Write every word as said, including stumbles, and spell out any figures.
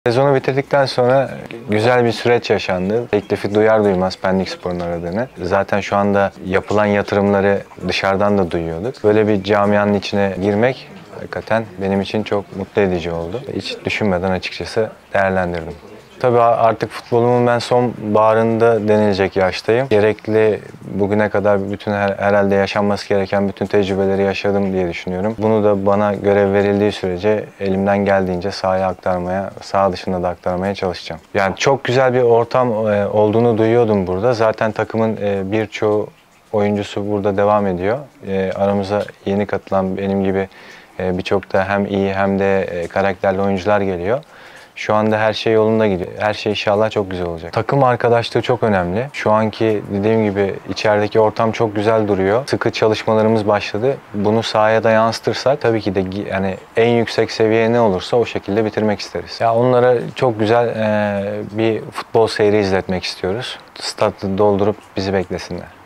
Sezonu bitirdikten sonra güzel bir süreç yaşandı. Teklifi duyar duymaz Pendikspor'un aradığını. Zaten şu anda yapılan yatırımları dışarıdan da duyuyorduk. Böyle bir camianın içine girmek hakikaten benim için çok mutlu edici oldu. Hiç düşünmeden açıkçası değerlendirdim. Tabii artık futbolumun ben son baharında denilecek yaştayım. Gerekli bugüne kadar bütün her, herhalde yaşanması gereken bütün tecrübeleri yaşadım diye düşünüyorum. Bunu da bana görev verildiği sürece elimden geldiğince sahaya aktarmaya, saha dışında da aktarmaya çalışacağım. Yani çok güzel bir ortam olduğunu duyuyordum burada. Zaten takımın birçoğu oyuncusu burada devam ediyor. Aramıza yeni katılan benim gibi birçok da hem iyi hem de karakterli oyuncular geliyor. Şu anda her şey yolunda gidiyor. Her şey inşallah çok güzel olacak. Takım arkadaşlığı çok önemli. Şu anki dediğim gibi içerideki ortam çok güzel duruyor. Sıkı çalışmalarımız başladı. Bunu sahaya da yansıtırsak tabii ki de yani en yüksek seviye ne olursa o şekilde bitirmek isteriz. Ya onlara çok güzel e, bir futbol seyri izletmek istiyoruz. Stadı doldurup bizi beklesinler.